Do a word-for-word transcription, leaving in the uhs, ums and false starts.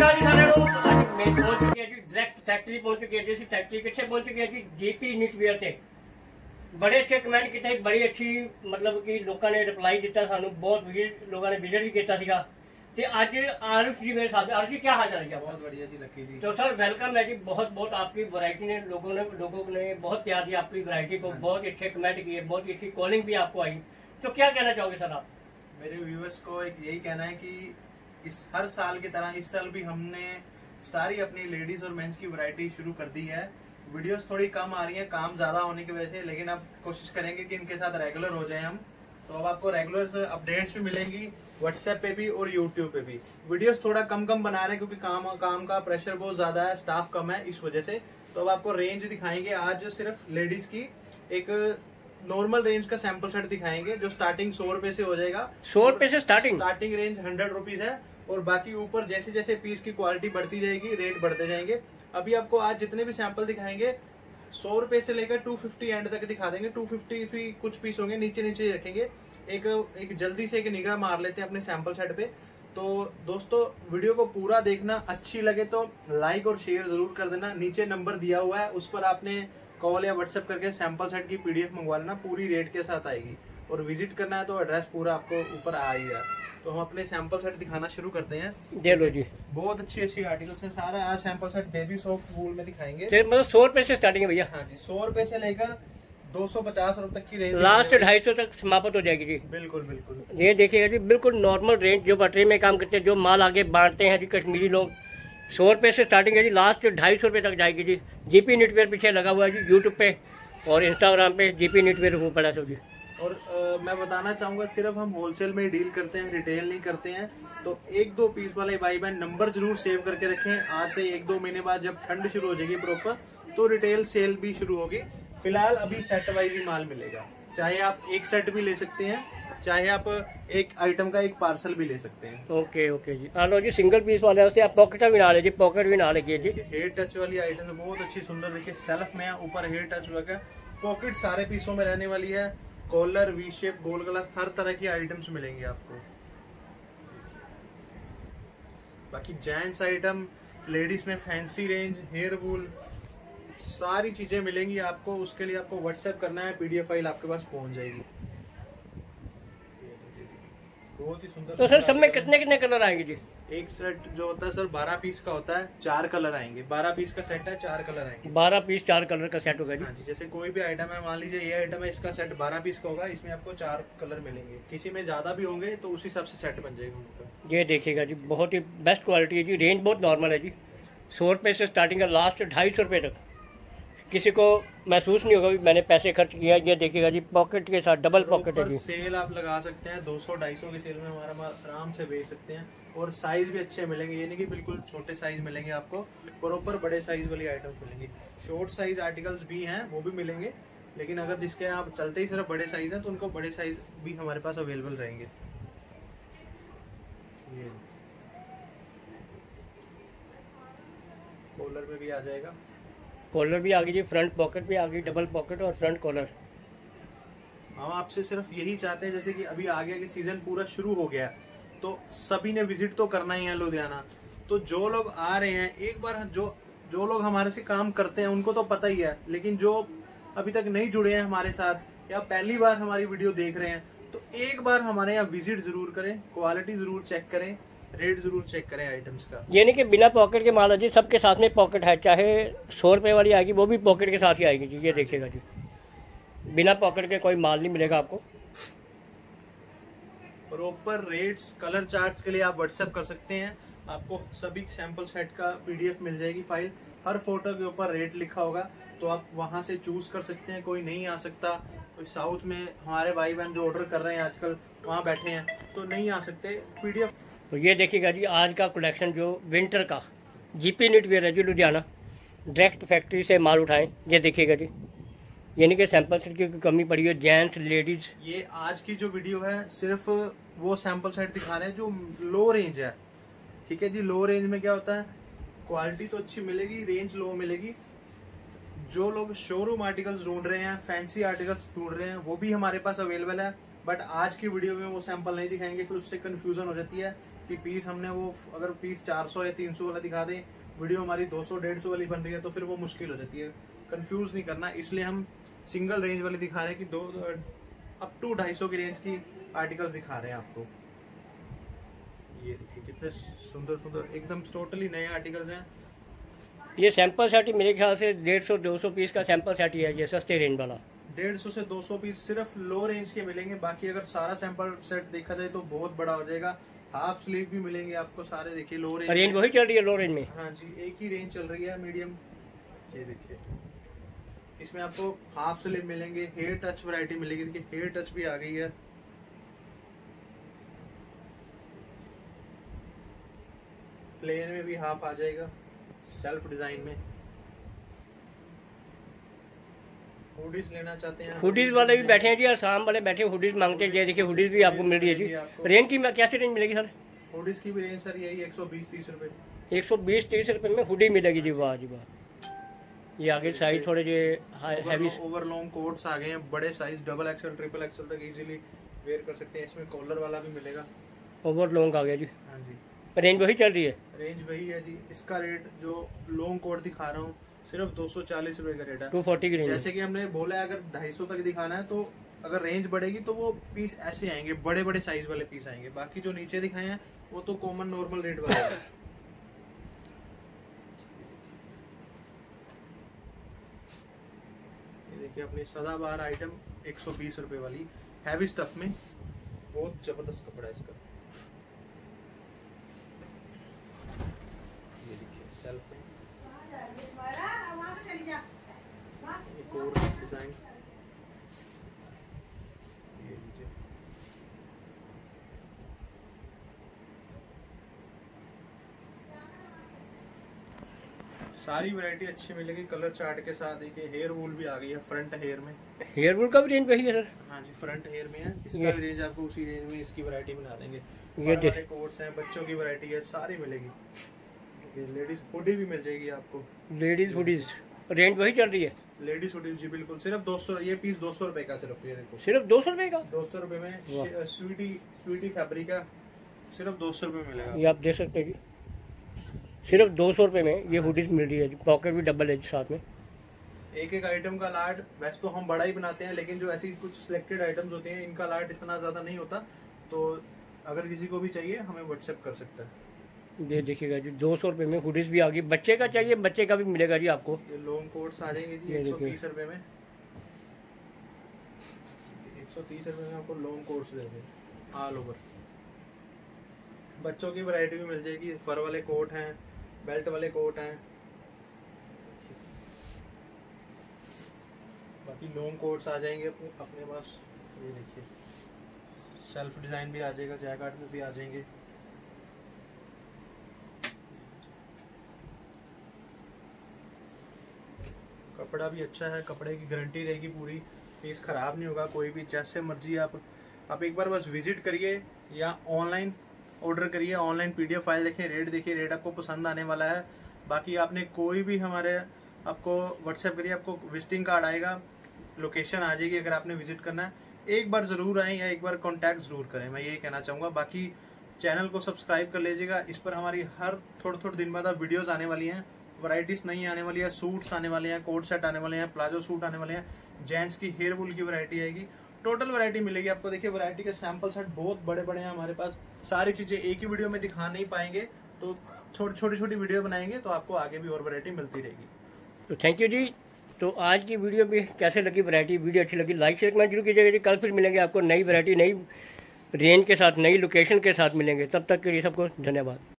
नमस्कार जी सारे लोग, आज मैं पहुंच चुकी है जी डायरेक्ट फैक्ट्री पहुंच चुकी है जी। फैक्ट्री कितने पहुंच चुकी है जी जीपी नीटवेयर से बड़े अच्छे कमेंट किए, बड़ी अच्छी मतलब कि लोगों ने रिप्लाई दिता, सानू बहुत विजिट लोगों ने विजिट भी किया सीगा। ते आज आरुष जी मेरे साथ। आरुष जी क्या हाल है? बहुत बढ़िया जी लकी जी। तो सर वेलकम है जी, बहुत बहुत आपकी वैरायटी ने लोगों ने लोगों ने बहुत प्यार दिया आपकी वैरायटी को, बहुत अच्छे कमेंट किए, बहुत अच्छी कॉलिंग भी आपको आई। तो क्या कहना चाहोगे सर आप? मेरे व्यूअर्स को एक यही कहना है कि इस हर साल की तरह इस साल भी हमने सारी अपनी लेडीज और मेंस की वैरायटी शुरू कर दी है। वीडियोस थोड़ी कम आ रही हैं काम ज्यादा होने की वजह से, लेकिन अब कोशिश करेंगे कि इनके साथ रेगुलर हो जाए हम। तो अब आपको रेगुलर अपडेट्स भी मिलेंगी व्हाट्सएप पे भी और यूट्यूब पे भी। वीडियोस थोड़ा कम कम बना रहे हैं क्योंकि काम काम का प्रेशर बहुत ज्यादा है, स्टाफ कम है, इस वजह से। तो अब आपको रेंज दिखाएंगे आज सिर्फ लेडीज की, एक नॉर्मल रेंज का सैंपल सेट दिखाएंगे जो स्टार्टिंग सौ रुपए से हो जाएगा। सौ रुपए से starting starting range hundred rupees है और बाकी ऊपर जैसे जैसे पीस की क्वालिटी बढ़ती जाएगी रेट बढ़ते जाएंगे। अभी आपको आज जितने भी सैंपल दिखाएंगे सौ रुपए से लेकर टू फिफ्टी एंड तक दिखा देंगे। टू फिफ्टी भी कुछ पीस होंगे, नीचे नीचे रखेंगे। एक एक जल्दी से एक निगाह मार लेते हैं अपने सैंपल सेट पे। तो दोस्तों वीडियो को पूरा देखना, अच्छी लगे तो लाइक और शेयर जरूर कर देना। नीचे नंबर दिया हुआ है, उस पर आपने कॉल या व्हाट्सएप करके सैंपल सेट की पीडीएफ मंगवा लेना, पूरी रेट के साथ आएगी। और विजिट करना है तो एड्रेस पूरा आपको ऊपर आ ही है। तो हम अपने सैंपल सेट दिखाना शुरू करते हैं। दे लो जी, बहुत अच्छी अच्छी आर्टिकल्स हैं। सारा आज sample set baby soft wool में दिखाएंगे। मतलब सौ रुपए से स्टार्टिंग है भैया? हाँ जी, सौ रुपए से लेकर दो सौ पचास रुपए तक की रेंज, लास्ट ढाई सौ तक समाप्त हो जाएगी जी। बिल्कुल बिल्कुल। ये देखिएगा जी, बिल्कुल नॉर्मल रेंज जो पटरी में काम करते हैं, जो माल आगे बांटते हैं जी कश्मीरी लोग, सौ रुपये से स्टार्टिंग है जी, लास्ट ढाई सौ रुपये तक जाएगी जी। जीपी नीटवेयर पीछे लगा हुआ है जी, यूट्यूब पे और इंस्टाग्राम पे जीपी नीटवेयर हो पड़ा सब जी। और आ, मैं बताना चाहूंगा सिर्फ हम होलसेल में डील करते हैं, रिटेल नहीं करते हैं। तो एक दो पीस वाले भाई बहन नंबर जरूर सेव करके रखें। आज से एक दो महीने बाद जब ठंड शुरू हो जाएगी प्रॉपर तो रिटेल सेल भी शुरू होगी। फिलहाल अभी सेट वाइज ही माल मिलेगा, चाहे आप एक सेट भी ले सकते हैं, चाहे आप एक आइटम का एक पार्सल भी ले सकते हैं। ओके ओके जी। हाँ लो जी, सिंगल पीस वाले उससे आप पॉकेट भी ना ले जी, पॉकेट भी ना लगे जी। हेयर टच वाली आइटम है, बहुत अच्छी सुंदर, देखिए सेल्फ में ऊपर हेयर टच लगा, पॉकेट सारे पीसों में रहने वाली है। कॉलर, वी शेप, गोल गला, हर तरह की आइटम्स मिलेंगे आपको। बाकी जेंट्स आइटम, लेडीज में फैंसी रेंज, हेयर वूल, सारी चीजें मिलेंगी आपको। उसके लिए आपको व्हाट्सएप करना है, पीडीएफ फाइल आपके पास पहुंच जाएगी। बहुत ही सुंदर। तो सर सब में कितने कितने कलर आएंगे जी? एक सेट जो होता है सर बारह पीस का होता है, चार कलर आएंगे। बारह पीस का सेट है, चार कलर आएंगे। बारह पीस चार कलर का सेट होगा जी। हाँ जी, जैसे कोई भी आइटम है, मान लीजिए ये आइटम है, इसका सेट बारह पीस का होगा, इसमें आपको चार कलर मिलेंगे। किसी में ज्यादा भी होंगे तो उसी हिसाब से सेट बन जाएगा उनका। ये देखिएगा जी, बहुत ही बेस्ट क्वालिटी है जी, रेंज बहुत नॉर्मल है जी। सौ रुपये से स्टार्टिंग है, लास्ट ढाई सौ रुपये तक। किसी को महसूस नहीं होगा भी मैंने पैसे खर्च किया। ये देखिएगा जी, पॉकेट के साथ डबल पॉकेट है जी। सेल आप लगा सकते हैं, दो सौ ढाई सौ की सेल में हमारा माल आराम से बेच सकते हैं। और साइज भी अच्छे मिलेंगे, ये नहीं कि बिल्कुल छोटे साइज मिलेंगे आपको, प्रॉपर बड़े साइज वाली आइटम्स मिलेंगी। शॉर्ट साइज आर्टिकल्स भी हैं, वो भी मिलेंगे, लेकिन अगर जिसके आप चलते ही सिर्फ बड़े साइज है तो उनको बड़े साइज भी हमारे पास अवेलेबल रहेंगे। ये कॉलर में भी आ जाएगा, कॉलर भी आ गई जी, फ्रंट पॉकेट भी आ गई, डबल पॉकेट और फ्रंट कॉलर। हम आपसे सिर्फ यही चाहते हैं, जैसे कि अभी आगे के सीजन पूरा शुरू हो गया तो सभी ने विजिट तो करना ही है लुधियाना। तो जो लोग आ रहे हैं एक बार, जो जो लोग हमारे से काम करते हैं उनको तो पता ही है, लेकिन जो अभी तक नहीं जुड़े हैं हमारे साथ या पहली बार हमारी वीडियो देख रहे हैं तो एक बार हमारे यहाँ विजिट जरूर करें, क्वालिटी जरूर चेक करें, रेट जरूर चेक करें आइटम्स का। ये नहीं कि बिना पॉकेट के माल है जी, सबके साथ में पॉकेट है। चाहे सौ रुपये वाली आएगी वो भी पॉकेट के साथ ही आएगी जी। ये देखिएगा जी, बिना पॉकेट के कोई माल नहीं मिलेगा आपको। प्रॉपर रेट्स, कलर चार्ट्स के लिए आप व्हाट्सएप कर सकते हैं, आपको सभी सैंपल सेट का पीडीएफ मिल जाएगी फाइल। हर फोटो के ऊपर रेट लिखा होगा तो आप वहां से चूज कर सकते हैं। कोई नहीं आ सकता, कोई साउथ में हमारे भाई बहन जो ऑर्डर कर रहे हैं आजकल वहाँ बैठे हैं तो नहीं आ सकते, पीडीएफ। तो ये देखिएगा जी, आज का कलेक्शन जो विंटर का जीपी नीटवेयर है जी, लुधियाना डायरेक्ट फैक्ट्री से माल उठाएं। ये देखिएगा जी, यानी कि सैंपल सेट की कमी पड़ी है, जेंट्स लेडीज। ये आज की जो वीडियो है सिर्फ वो सैंपल सेट दिखा रहे हैं जो लो रेंज है। ठीक है जी, लो रेंज में क्या होता है, क्वालिटी तो अच्छी मिलेगी, रेंज लो मिलेगी। जो लोग शोरूम आर्टिकल्स ढूंढ रहे हैं, फैंसी आर्टिकल्स ढूंढ रहे हैं, वो भी हमारे पास अवेलेबल है। बट आज की वीडियो में वो सैंपल नहीं दिखाएंगे, फिर उससे कंफ्यूजन हो जाती है कि पीस हमने वो अगर पीस चार सौ या तीन सौ वाला दिखा दें, वीडियो हमारी दो सौ डेढ़ सौ वाली बन रही है, तो फिर वो मुश्किल हो जाती है। कंफ्यूज नहीं करना, इसलिए हम सिंगल रेंज वाली दिखा रहे हैं कि दो अप टू ढाई सौ की रेंज की आर्टिकल्स दिखा रहे हैं आपको। ये देखिए कितने सुंदर सुंदर एकदम टोटली नए आर्टिकल्स हैं। ये सैंपल सेट ही मेरे ख्याल से डेढ़ सौ दो सौ पीस का सैंपल सेट ही है, ये सस्ते रेंज वाला। डेढ़ सौ से दो सौ पीस सिर्फ लो रेंज के मिलेंगे, बाकी अगर सारा सैंपल सेट देखा जाए तो बहुत बड़ा हो जाएगा। हाफ स्लीव भी मिलेंगे आपको सारे, देखिए लो रेंज रेंज वही चल रही है लो रेंज में। हाँ जी, एक ही रेंज चल रही है मीडियम। ये देखिए इसमें आपको हाफ स्लीव मिलेंगे, हेयर टच वैरायटी मिलेगी। देखिए हेयर टच भी आ गई है। प्लेन में भी हाफ आ जाएगा, सेल्फ डिजाइन में। हुडीज लेना चाहते हैं, हुडीज वाले भी बैठे हैं जी, आसाम वाले बैठे हुडीज मांगते हैं। ये देखिए हुडीज भी आपको मिल रही है जी। रेंज की कैसे रेंज मिलेगी सर? हुडीज की भी रेंज सर यही एक सौ बीस तीस रुपए। एक सौ बीस तीस रुपए में हुडी मिलेगी जी। वाह जी वाह। ये आगे साइज थोड़े जो हैवी ओवर लॉन्ग कोट्स आ गए हैं, बड़े size double XL triple XL तक इजीली वेयर कर सकते हैं। इसमें कॉलर वाला भी मिलेगा। ओवर लॉन्ग आ गया जी। हाँ जी, रेंज वही चल रही है। रेंज वही है जी। इसका रेट जो लॉन्ग कोट दिखा रहा हूँ सिर्फ दो सौ चालीस रुपए का रेट है। टू फोर्टी की रेंज। जैसे कि हमने बोला है अगर ढाई सौ तक दिखाना है तो अगर रेंज बढ़ेगी तो वो पीस ऐसे आएंगे, बड़े बड़े साइज वाले पीस आएंगे। बाकी जो नीचे दिखाए हैं वो तो कॉमन नॉर्मल रेट वाले हैं। ये देखिए अपनी सदाबहार आइटम एक सौ बीस रुपए वाली हैवी स्टफ में, बहुत जबरदस्त कपड़ा है इसका। ये देखिए सेल्फ में एक और डिजाइन। ये लीजिए, सारी वैरायटी अच्छी मिलेगी कलर चार्ट के साथ। देखिए हेयर वूल भी आ गई है फ्रंट हेयर में। हेयर वूल का भी रेंज वही है सर? हाँ जी, फ्रंट हेयर में है। इसका भी रेंज आपको उसी रेंज में इसकी वैरायटी बना देंगे। ये वाले कोट्स हैं, बच्चों की वैरायटी है, सारी मिलेगी। लेडीज हुडी भी मिल जाएगी आपको। लेडीज हुडीज रेंज वही चल रही है। लेडीज हुडी जी बिल्कुल, सिर्फ दो सौ। ये पीस दो सौ रुपए का सिर्फ। ये देखो सिर्फ दो सौ रुपए का। दो सौ रुपए में स्वीटी स्वीटी फैब्रिक का सिर्फ दो सौ रुपए में मिलेगा। ये आप देख सकते हैं जी, सिर्फ दो सौ रुपए में ये हुडीज मिल रही है जी। पॉकेट भी डबल है साथ में। एक एक आइटम का लाट वैसे तो हम बड़ा ही बनाते हैं, लेकिन जो ऐसी कुछ सिलेक्टेड आइटम्स होते हैं इनका लाट इतना ज्यादा नहीं होता। तो अगर किसी को भी चाहिए हमें व्हाट्सएप कर सकता है। ये देखिएगा जी दो सौ रुपये में हुडीज भी आ गई। बच्चे का चाहिए बच्चे का भी मिलेगा जी आपको। ये लॉन्ग कोट्स आ जाएंगे जी एक सौ तीस रुपए में। एक सौ तीस रुपए में आपको लॉन्ग कोट्स देंगे ऑल ओवर। बच्चों की वैरायटी भी मिल जाएगी। फर वाले कोट हैं, बेल्ट वाले कोट हैं, बाकी लॉन्ग कोट्स आ जाएंगे अपने पास। ये देखिए सेल्फ डिजाइन भी आ जाएगा, जैकेट में भी आ जाएंगे। कपड़ा भी अच्छा है, कपड़े की गारंटी रहेगी पूरी, पीस खराब नहीं होगा कोई भी। जैसे मर्जी आप आप एक बार बस विजिट करिए या ऑनलाइन ऑर्डर करिए, ऑनलाइन पीडीएफ फाइल देखिए, रेट देखिए, रेट आपको पसंद आने वाला है। बाकी आपने कोई भी हमारे आपको व्हाट्सएप करिए, आपको विजिटिंग कार्ड आएगा, लोकेशन आ जाएगी। अगर आपने विजिट करना है एक बार जरूर आए या एक बार कॉन्टैक्ट जरूर करें, मैं ये कहना चाहूँगा। बाकी चैनल को सब्सक्राइब कर लीजिएगा, इस पर हमारी हर थोड़े थोड़े दिन बाद वीडियोज़ आने वाली हैं। वैरायटीज नहीं आने वाली है, सूट्स आने वाले हैं, कोट सेट आने वाले हैं, प्लाजो सूट आने वाले हैं, जेंट्स की हेयर वूल की वैरायटी आएगी, टोटल वैरायटी मिलेगी आपको। देखिए वैरायटी के सैंपल सेट बहुत बड़े बड़े हैं हमारे पास। सारी चीजें एक ही वीडियो में दिखा नहीं पाएंगे, तो छोटी छोटी छोटी वीडियो बनाएंगे तो आपको आगे भी और वैरायटी मिलती रहेगी। तो थैंक यू जी। तो आज की वीडियो में कैसे लगी वैरायटी, वीडियो अच्छी लगी लाइक शेयर कमेंट जरूर कीजिएगा जी। कल फिर मिलेंगे आपको नई वैरायटी, नई रेंज के साथ, नई लोकेशन के साथ मिलेंगे। तब तक के लिए सबको धन्यवाद।